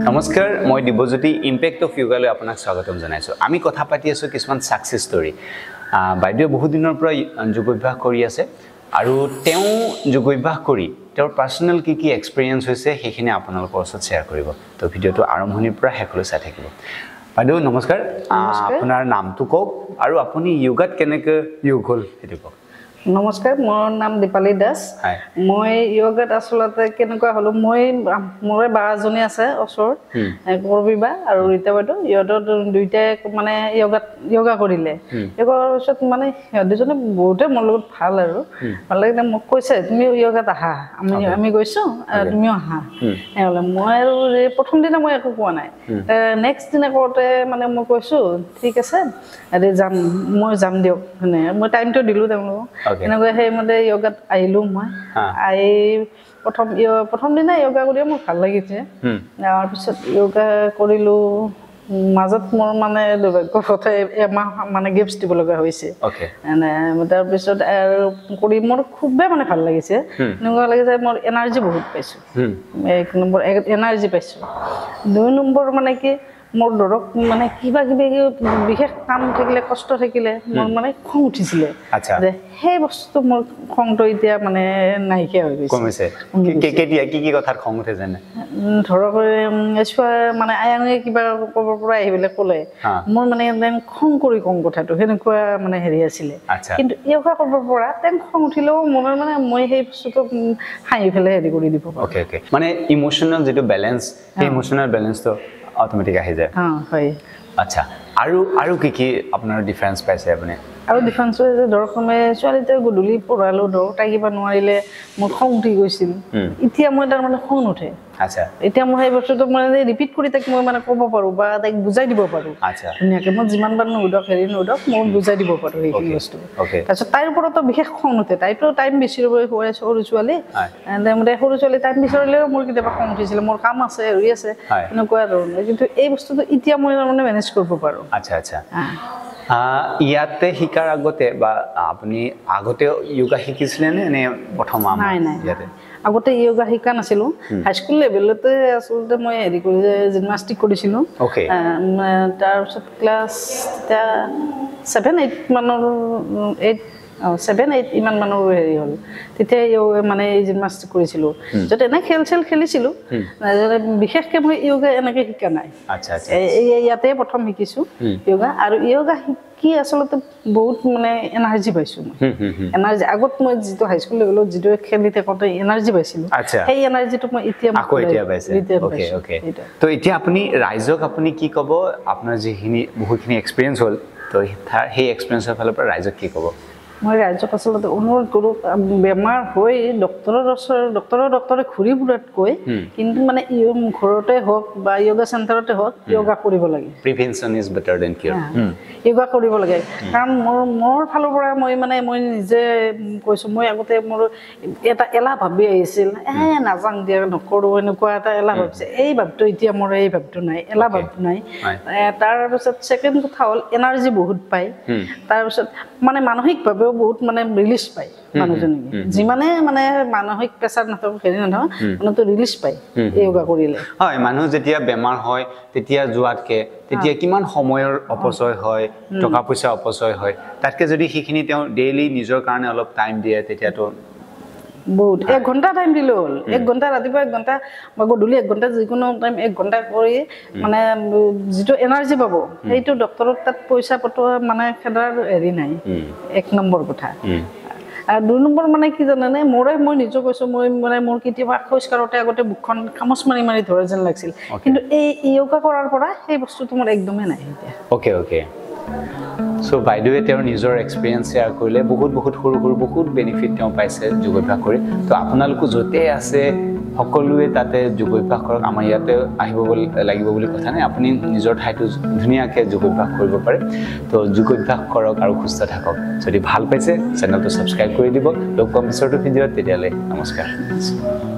নমস্কাৰ মই Dibya Jyoti impact of yoga লৈ আপোনাক স্বাগতম জনাইছো আমি কথা পাতি আছো কিছুমান সাকসেস ষ্টৰী বাইদেউ বহুত দিনৰ পৰা যোগ অভ্যাস কৰি আছে আৰু তেওঁ যোগ অভ্যাস কৰি তেওঁৰ পাৰ্সোনাল কি এক্সপেৰিয়েন্স হৈছে হেখিনি আপোনালোকৰ ওচৰত শেয়াৰ কৰিব তো ভিডিওটো আৰম্ভণিৰ পৰা শেষলৈ চাই থাকিব বাইদেউ নমস্কাৰ আপোনাৰ নামটো কওক আৰু আপুনি যোগাত কেনেকৈ যোগ হল হেতু কওক নমস্কাৰ মোৰ নাম Dipali দাস মই যোগাত আসলতে কেনেকুৱা হলো মই মোৰ বাজনী আছে ওচৰত কৰবিবা আৰু ৰিতাবাটো ইহঁতৰ দুইটাই মানে যোগা কৰিলে একৰ পিছত মানে দুজনে বহুতে মোৰ লগত ভাল আৰু ভাল লাগে মোক কৈছে তুমি যোগাত আহা আমি গৈছো তুমিও আহা এহলে মই আৰু প্ৰথম দিনা মই একো কোৱা নাই নেক্সট দিনা কৰতে মানে মই কৈছো ঠিক আছে আৰে মই যাম দিওক মানে মই টাইমটো দিলো তেওঁলোকক এনেকৈ হে মতে যোগাত আহিলো মই আই প্ৰথম দিনা যোগা কৰি মোৰ ভাল লাগিছে তাৰ পিছত যোগা কৰিলো মাজত মোৰ মানে দুৰ্ভাগ্য কথা এমাহ মানে গিফ্টছ দিব লগা হৈছে মানে তাৰ পিছত কৰি মোৰ খুবেই মানে ভাল লাগিছে এনেকুৱা লাগিছে মোৰ এনাৰ্জি বহুত পাইছো এক নম্বৰ এনাৰ্জি পাইছো দুই নম্বৰ মানে কি মোৰ ধৰক মানে কিবা কিবি বিশেষ কাম থাকিলে কষ্ট থাকিলে মোৰ মানে খং উঠিছিলে যে সেই বস্তু মোৰ খংটো এতিয়া মানে নাইকিয়া হৈ গৈছে কমিছে কেতিয়া কি কথাত খং উঠে জানে ধৰক মানে আয়াঙে কিবা ক'বৰ পৰা আহিলে ক'লে মোৰ মানে খং কৰি কম কথাটো সেনেকুৱা মানে হেৰি আছিলে কিন্তু যোগা কৰিবৰ পৰা খং উঠিলেও মনৰ মানে মই সেই বস্তুটো হাঁহি ফেলে হেৰি কৰি দিব ওকে মানে ইমোশনাল যেটো ব্যালেন্স সেই ইমোশনাল ব্যালেন্সটো অটোমেটিক আহি যায় হয় আচ্ছা আৰু কি আপোনাৰ ডিফাৰেন্স পাইছে আপুনি আৰু ডিফাৰেন্স যে ধৰক মই ছোৱালীতে গধূলি পঢ়ালো ধৰক তাই কিবা নোৱাৰিলে মোৰ খং উঠি গৈছিল এতিয়া মই তাৰ মানে খং নুঠে আচ্ছা এতিয়া মই সেই বস্তুটো মানে ৰিপিট কৰি তাক মই মানে ক'ব পাৰো বা তাইক বুজাই দিব পাৰো আচ্ছা ধুনীয়াকৈ মই যিমান বাৰ নুদক হেৰি নুদক মই বুজাই দিব পাৰো সেই বস্তু তাৰপিছত তাইৰ ওপৰতো বিশেষ খং নুঠে তাইতো টাইম বেছি ৰ'ব হৈ আছে সৰু ছোৱালী সৰু ছোৱালী টাইম বিচাৰিলেও মোৰ কেতিয়াবা খং উঠিছিলে মোৰ কাম আছে হেৰি আছে এনেকুৱা ধৰণৰ কিন্তু এই বস্তুটো এতিয়া মই মানে মেনেজ কৰিব পাৰো আচ্ছা ইয়াতে শিকাৰ আগতে বা আপুনি আগতে যোগা শিকিছিলে নে প্ৰথম নাই ইয়াতে আগতে যোগা শিকা নাছিলো হাই স্কুল লেভেলতে আসলতে মই হেৰি কৰি জিমনাস্টিক কৰিছিলো তাৰ পিছত ক্লাছ 7-8 মানৰ 7-8 ইমান মানৰ হেৰি হ'ল তেতিয়া মানে জিমনাস্টিক কৰিছিলো যত এনে খেল খেলিছিলো বিশেষকৈ মই যোগা এনেকৈ শিকা নাই আচ্ছা ইয়াতে প্ৰথম শিকিছো যোগা আৰু যোগা কি আসলতে বহুত মানে এনাৰ্জি পাইছো এনাৰ্জি আগত মই যেটো হাই স্কুল লেভেলত যেটো খেলি থাকোতে এনাৰ্জি পাইছিলো সেই এনাৰ্জিটো মই এতিয়া পাইছে ওকে তো এতিয়া আপুনি ৰাইজক আপুনি কি ক'ব আপোনাৰ যিখিনি বহুখিনি এক্সপেৰিয়েন্স হ'ল তো সেই এক্সপেৰিয়েন্সৰ ফালৰ পৰা ৰাইজক কি ক'ব মই ৰাজ্যক আসলতে অনুৰোধ কৰোঁ বেমাৰ হৈ ডক্টৰে ঘূৰি ফুৰাতকৈ কিন্তু মানে ঘৰতে হওক বা যোগা চেণ্টাৰতে হওক যোগা কৰিব লাগে prevention is better than cure yoga কৰিব লাগে কাৰণ মোৰ ফালৰ পৰা মই নিজে কৈছো মই আগতে মোৰ এটা এলাহ ভাবি আহিছিল নাজাং দিয়া নকৰোঁ এনেকুৱা এটা এলাহ ভাবিছে এই ভাবটো এতিয়া মোৰ এই ভাবটো নাই এলাহ ভাবটো নাই তাৰপিছত ছেকেণ্ড কথা হ'ল এনাৰ্জি বহুত পায় তাৰপিছত মানে মানসিকভাৱে বহুত মানে ৰিলিজ পায় মানুহজনী যিমানে মানে মানসিক প্ৰেছাৰ নাথাকক হেৰি নাথাকক মানুহটো ৰিলিজ পায় যোগা কৰিলে হয় মানুহ যেতিয়া বেমাৰ হয় তেতিয়া যোৱাতকে তেতিয়া কিমান সময়ৰ অপচয় হয় টকা পইচা অপচয় হয় তাতকে যদি সেইখিনি তেওঁ ডেইলি নিজৰ কাৰণে অলপ টাইম দিয়ে তেতিয়াতো বহুত 1 ঘণ্টা টাইম দিলে হ'ল 1 ঘণ্টা ৰাতিপুৱা 1 ঘণ্টা বা গধূলি 1 ঘণ্টা যিকোনো টাইম 1 ঘণ্টা কৰি মানে যেটো এনাৰ্জি পাব সেইটো ডক্টৰৰ তাত পইচা পটোৱা মানে খেদাৰ হেৰি নাই 1 নম্বৰ কথা আৰু 2 নম্বৰ মানে কি জানানে মই নিজে কৈছো মই মানে মোৰ কেতিয়াবা খোজকাঢ়োতে আগতে বুকখন খামচ মাৰি ধৰে যেন লাগিছিল কিন্তু এই যোগা কৰাৰ পৰা সেই বস্তুটো মোৰ একদমেই নাই এতিয়া ওকে সো বাইদেৱে তেওঁৰ নিজৰ এক্সপেৰিয়েন্স শেয়াৰ কৰিলে বহুত সৰু বহুত বেনিফিট তেওঁ পাইছে যোগ অভ্যাস কৰি তো আপোনালোক যতে আছে সকলোৱে তাতে যোগ অভ্যাস কৰক আমাৰ ইয়াতে আহিব লাগিব বুলি কথা নাই আপুনি নিজৰ ঠাইটো ধুনীয়াকৈ যোগ অভ্যাস কৰিব পাৰে তো যোগ অভ্যাস কৰক আৰু সুস্থ থাকক যদি ভাল পাইছে চেনেলটো সাবস্ক্ৰাইব কৰি দিব লগ পাম পিছৰটো ভিডিঅ'ত তেতিয়ালৈ নমস্কাৰ